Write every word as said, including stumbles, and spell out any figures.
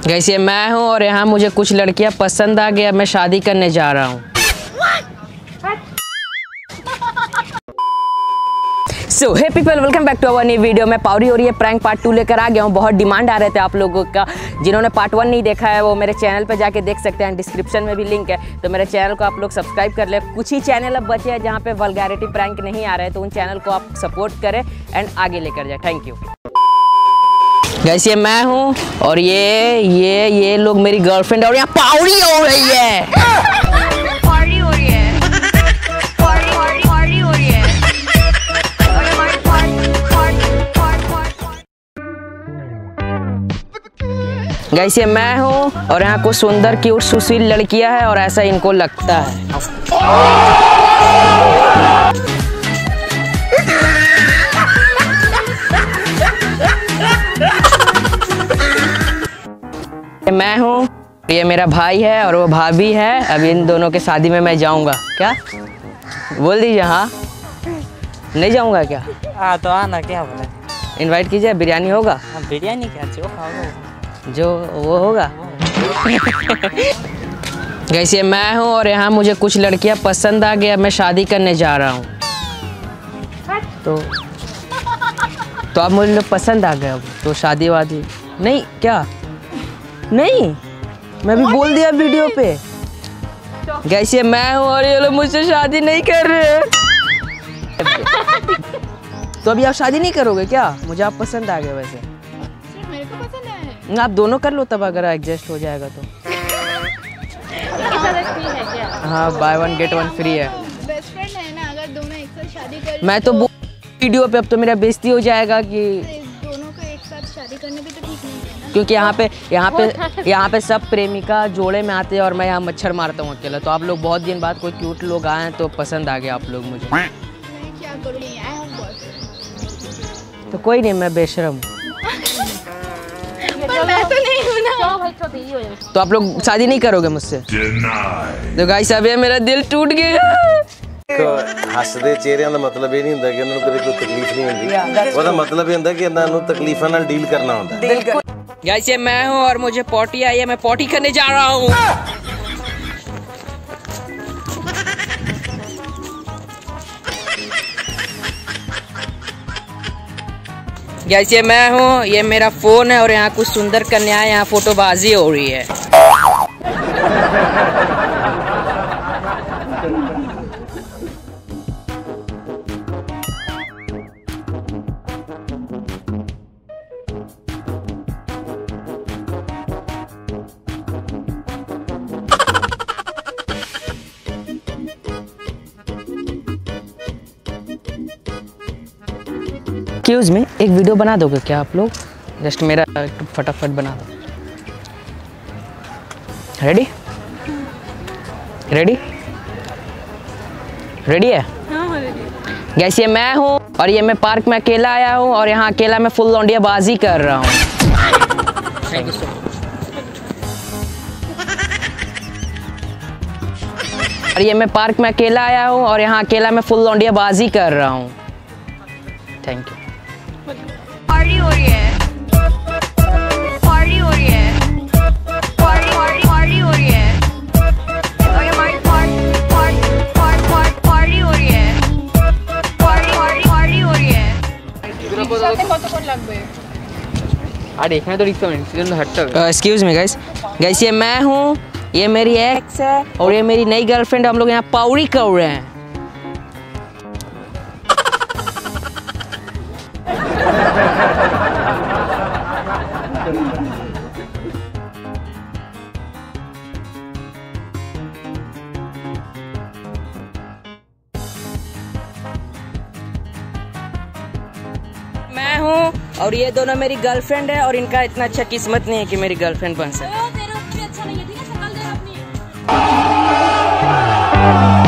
Guys ये मैं हूँ और यहाँ मुझे कुछ लड़कियाँ पसंद आ गया, मैं शादी करने जा रहा हूँ। So hey people, welcome back to our new video. मैं पावरी और ये प्रैंक पार्ट टू लेकर आ गया हूँ। बहुत डिमांड आ रहे थे आप लोगों का। जिन्होंने पार्ट वन नहीं देखा है वो मेरे चैनल पे जाके देख सकते हैं, डिस्क्रिप्शन में भी लिंक है। तो मेरे चैनल को आप लोग सब्सक्राइब कर ले। कुछ ही चैनल अब बचे हैं जहाँ पे वल्गैरिटी प्रैंक नहीं आ रहे हैं, तो उन चैनल को आप सपोर्ट करें एंड आगे लेकर जाए। Thank you guys. ये मैं हूँ और ये ये ये लोग मेरी गर्लफ्रेंड और यहाँ पावरी हो रही है। पार्टी हो रही है, पार्टी पार्टी पार्टी हो रही है। गाइस ये मैं हूँ और यहाँ कुछ सुंदर क्यूट सुशील लड़कियाँ हैं और ऐसा इनको लगता है। मैं हूँ, ये मेरा भाई है और वो भाभी है। अब इन दोनों के शादी में मैं जाऊंगा। क्या बोल दीजिए? हाँ नहीं जाऊंगा क्या? हाँ तो आना, क्या बोले? इनवाइट कीजिए, बिरयानी होगा। हाँ, बिरयानी क्या जो खाओगे जो वो होगा। गाइस ये मैं हूँ और यहाँ मुझे कुछ लड़कियाँ पसंद आ गया, मैं शादी करने जा रहा हूँ। तो तो आप मुझे लोग पसंद आ गए, तो शादी वादी नहीं क्या? नहीं, मैं भी बोल दिया वीडियो पे। गाइस ये मैं हूँ और ये लोग मुझसे शादी नहीं कर रहे। तो अभी आप शादी नहीं करोगे क्या? मुझे आप पसंद आ गए। वैसे मेरे को पसंद है। आप दोनों कर लो, तब अगर एडजस्ट हो जाएगा तो। हाँ, buy one get one free है। बेस्ट फ्रेंड है ना, अगर दोनों एक साथ शादी कर। मैं तो वीडियो पे अब तो मेरा बेइज्जती हो जाएगा कि दोनों को एक साथ शादी करने भी तो ठीक नहीं है ना। क्योंकि यहाँ पे यहाँ पे यहाँ पे सब प्रेमिका जोड़े में आते हैं और मैं यहाँ मच्छर मारता हूँ अकेला। तो आप लोग बहुत दिन बाद कोई क्यूट लोग आए हैं तो पसंद आ गया आप लोग मुझे। मैं क्या करूँगी, आई हैव बॉयफ्रेंड। तो कोई नहीं, मैं बेशरम हूँ। पर मैं तो नहीं हूँ ना। तो आप लोग शादी नहीं करोगे मुझसे? तो गाइस अब ये मेरा दिल टूट गया। हसदे चेहरिਆਂ ਦਾ ਮਤਲਬ ਇਹ ਨਹੀਂ ਹੁੰਦਾ ਕਿ ਉਹਨਾਂ ਨੂੰ ਕਦੇ ਕੋਈ ਤਕਲੀਫ ਨਹੀਂ ਹੁੰਦੀ। ਉਹਦਾ ਮਤਲਬ ਇਹ ਹੁੰਦਾ ਕਿ ਇਹਨਾਂ ਨੂੰ ਤਕਲੀਫਾਂ ਨਾਲ ਡੀਲ ਕਰਨਾ ਹੁੰਦਾ। गाइस ये मैं हूँ और मुझे पॉटी आई है, मैं पॉटी करने जा रहा हूँ। गाइस ये मैं हूँ, ये मेरा फोन है और यहाँ कुछ सुंदर कन्याएं यहाँ फोटोबाजी हो रही है। एक्सक्यूज मी, एक वीडियो बना दोगे क्या आप लोग? जस्ट मेरा फटाफट बना दो। रेडी रेडी रेडी है? गैस ये मैं हूँ और ये मैं पार्क में अकेला आया हूँ और यहाँ अकेला मैं फुल लौंडिया बाजी कर रहा हूँ। और ये मैं पार्क में अकेला आया हूँ और यहाँ अकेला मैं फुल लौंडिया बाजी कर रहा हूँ। Thank you. पार्टी हो रही है, पार्टी हो रही है, पार्टी पार्टी पार्टी हो रही है। और हमारी पार्टी पार्टी पार्टी पार्टी हो रही है, पार्टी पार्टी पार्टी हो रही है। साथ কতক্ষণ লাগবে? अरे এখানে তো रिक्शा में सीधे हटता है। एक्सक्यूज मी गाइस, गाइस ये मैं हूँ, ये मेरी एक्स है और ये मेरी नई गर्लफ्रेंड। हम लोग यहाँ पावरी कर रहे हैं। मैं हूँ और ये दोनों मेरी गर्लफ्रेंड है और इनका इतना अच्छा किस्मत नहीं है कि मेरी गर्लफ्रेंड बन सके। तेरे उतनी अच्छा नहीं है, ठीक है? शक्ल दे अपनी।